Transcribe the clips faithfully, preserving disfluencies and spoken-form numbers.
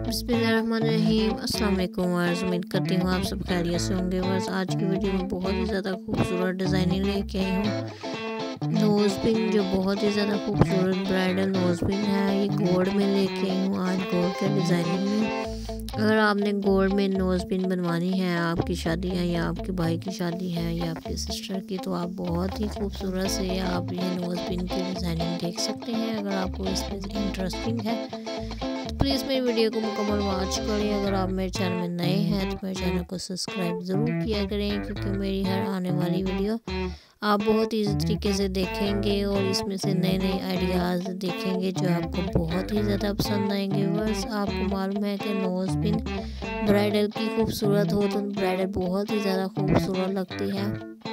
बिस्मिल्लाहिर्रहमानिर्रहीम। अस्सलाम वालेकुम वर्स, उम्मीद करती हूँ आप सब खैरियत से होंगे। वर्स आज की वीडियो में बहुत ही ज़्यादा खूबसूरत डिज़ाइनिंग लेके आई हूँ। नोज़ पिन जो बहुत ही ज़्यादा खूबसूरत ब्राइडल नोज़ पिन है, ये गोल्ड में लेके आई हूँ आज गोल्ड के डिज़ाइनिंग में। अगर आपने गोल्ड में नोज़ पिन बनवानी है, आपकी शादी है या आपके भाई की शादी है या आपकी सिस्टर की, तो आप बहुत ही खूबसूरत से आप ये नोज़ पिन की डिज़ाइनिंग देख सकते हैं। अगर आपको इसमें इंटरेस्टिंग है तो प्लीज़ मेरी वीडियो को मुकम्मल वॉच करें। अगर आप मेरे चैनल में नए हैं तो मेरे चैनल को सब्सक्राइब ज़रूर किया करें, क्योंकि मेरी हर आने वाली वीडियो आप बहुत ईजी तरीके से देखेंगे और इसमें से नए नए आइडियाज़ देखेंगे जो आपको बहुत ही ज़्यादा पसंद आएंगे। बस आपको मालूम है कि नोज़ पिन ब्राइडल की खूबसूरत हो तो ब्राइडल बहुत ही ज़्यादा खूबसूरत लगती है।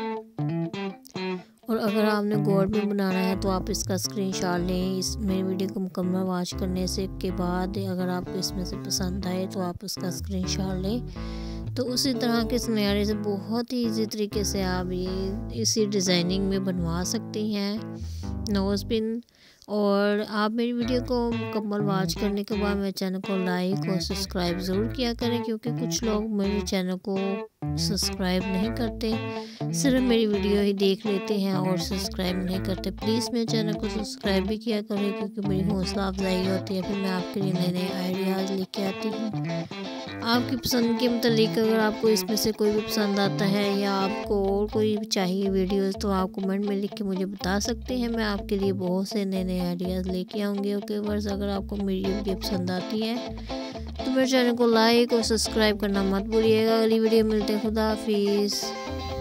और अगर आपने गोल्ड में बनाना है तो आप इसका स्क्रीनशॉट लें। इस मेरी वीडियो को मुकम्मल वॉच करने से के बाद अगर आपको इसमें से पसंद आए तो आप उसका स्क्रीनशॉट लें। तो उसी तरह के सिनेरियो से बहुत ही इजी तरीके से आप ये इसी डिज़ाइनिंग में बनवा सकती हैं नोज़ पिन। और आप मेरी वीडियो को मुकम्मल वॉच करने के बाद मेरे चैनल को लाइक और सब्सक्राइब ज़रूर किया करें, क्योंकि कुछ लोग मेरे चैनल को सब्सक्राइब नहीं करते, सिर्फ मेरी वीडियो ही देख लेते हैं और सब्सक्राइब नहीं करते। प्लीज़ मेरे चैनल को सब्सक्राइब भी किया करें, क्योंकि मेरी हौसला अफजाई होती है, फिर मैं आपके लिए नए नए आइडियाज़ लेके आती हूँ। आपकी पसंद के मुतालिक अगर आपको इसमें से कोई भी पसंद आता है या आपको और कोई चाहिए वीडियोस, तो आप कमेंट में लिख के मुझे बता सकते हैं। मैं आपके लिए बहुत से नए नए आइडियाज़ लेके आऊँगी। ओके वर्स, अगर आपको मेरी वीडियो पसंद आती है तो मेरे चैनल को लाइक और सब्सक्राइब करना मत भूलिएगा। अगली वीडियो मिलते हैं। खुदा हाफिज़।